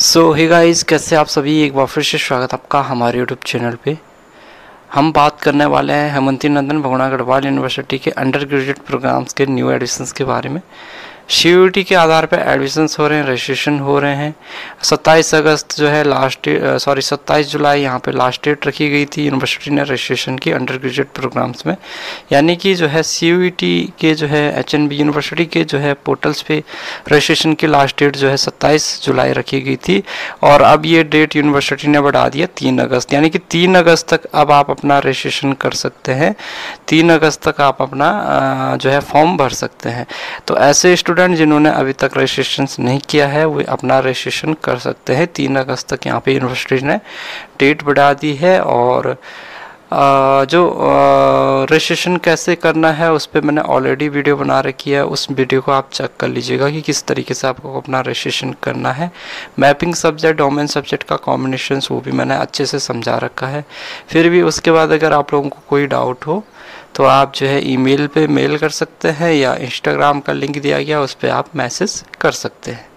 सो hey guys, कैसे आप सभी। एक बार फिर से स्वागत आपका हमारे यूट्यूब चैनल पे। हम बात करने वाले हैं हेमंती नंदन बहुगुणा गढ़वाल यूनिवर्सिटी के अंडर ग्रेजुएट प्रोग्राम्स के न्यू एडिशंस के बारे में। CUET के आधार पर एडमिशन्स हो रहे हैं, रजिस्ट्रेशन हो रहे हैं। 27 अगस्त जो है लास्ट 27 जुलाई यहाँ पे लास्ट डेट रखी गई थी यूनिवर्सिटी ने रजिस्ट्रेशन की अंडर ग्रेजुएट प्रोग्राम्स में। यानी कि जो है CUET के जो है HNB यूनिवर्सिटी के जो है पोर्टल्स पे रजिस्ट्रेशन की लास्ट डेट जो है 27 जुलाई रखी गई थी, और अब ये डेट यूनिवर्सिटी ने बढ़ा दिया 3 अगस्त। यानी कि 3 अगस्त तक अब आप अपना रजिस्ट्रेशन कर सकते हैं। 3 अगस्त तक आप अपना जो है फॉर्म भर सकते हैं। तो ऐसे स्टूडेंट जिन्होंने अभी तक रजिस्ट्रेशन नहीं किया है वो अपना रजिस्ट्रेशन कर सकते हैं। 3 अगस्त तक यहाँ पे यूनिवर्सिटी ने डेट बढ़ा दी है। और जो रजिस्ट्रेशन कैसे करना है उस पर मैंने ऑलरेडी वीडियो बना रखी है, उस वीडियो को आप चेक कर लीजिएगा कि किस तरीके से आपको अपना रजिस्ट्रेशन करना है। मैपिंग सब्जेक्ट डोमेन सब्जेक्ट का कॉम्बिनेशन वो भी मैंने अच्छे से समझा रखा है। फिर भी उसके बाद अगर आप लोगों को कोई डाउट हो तो आप जो है ईमेल पे मेल कर सकते हैं, या इंस्टाग्राम का लिंक दिया गया उस पर आप मैसेज कर सकते हैं।